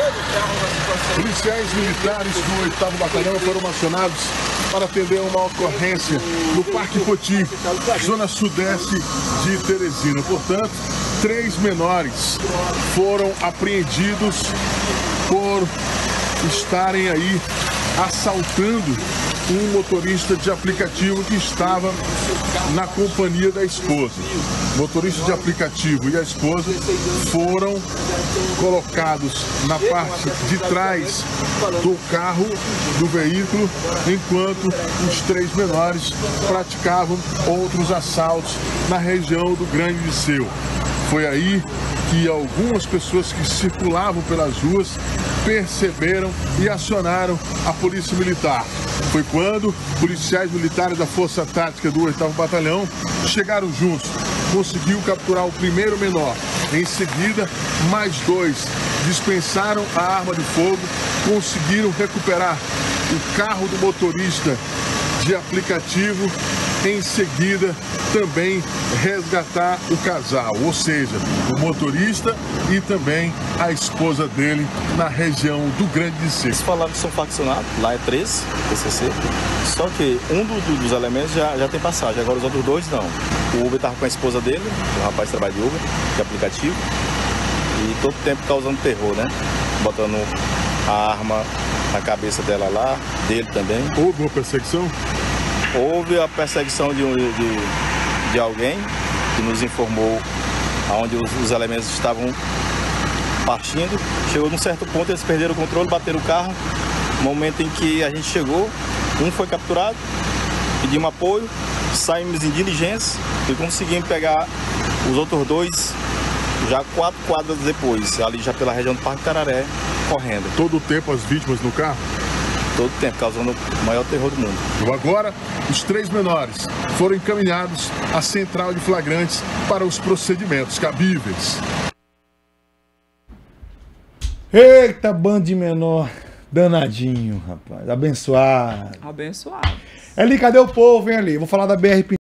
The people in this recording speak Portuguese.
Policiais militares do 8º Batalhão foram acionados para atender uma ocorrência no Parque Poti, zona sudeste de Teresina. Portanto, 3 menores foram apreendidos por estarem aí assaltando um motorista de aplicativo que estava na companhia da esposa. O motorista de aplicativo e a esposa foram colocados na parte de trás do carro, do veículo, enquanto os 3 menores praticavam outros assaltos na região do Grande Liceu. Foi aí que algumas pessoas que circulavam pelas ruas perceberam e acionaram a Polícia Militar. Foi quando policiais militares da Força Tática do 8º Batalhão chegaram juntos, conseguiu capturar o primeiro menor. Em seguida, mais 2 dispensaram a arma de fogo, conseguiram recuperar o carro do motorista de aplicativo, em seguida também resgatar o casal, ou seja, o motorista e também a esposa dele na região do Grande Liceu. Eles falaram que são faccionados, lá é 13, PCC, só que um dos elementos já tem passagem, agora os outros 2 não. O Uber estava com a esposa dele, o rapaz trabalha de Uber, de aplicativo, e todo tempo causando terror, né? Botando a arma na cabeça dela lá, dele também. Houve uma perseguição? Houve a perseguição de alguém que nos informou aonde os elementos estavam partindo. Chegou num certo ponto, eles perderam o controle, bateram o carro. No momento em que a gente chegou, um foi capturado, pedimos apoio, saímos em diligência e conseguimos pegar os outros 2 já 4 quadras depois, ali já pela região do Parque Cararé, correndo. Todo o tempo as vítimas no carro? Todo o tempo, causando o maior terror do mundo. E agora, os 3 menores foram encaminhados à central de flagrantes para os procedimentos cabíveis. Eita, bando de menor. Danadinho, rapaz. Abençoado. Abençoado. Eli, cadê o povo, hein, Eli? Vou falar da BR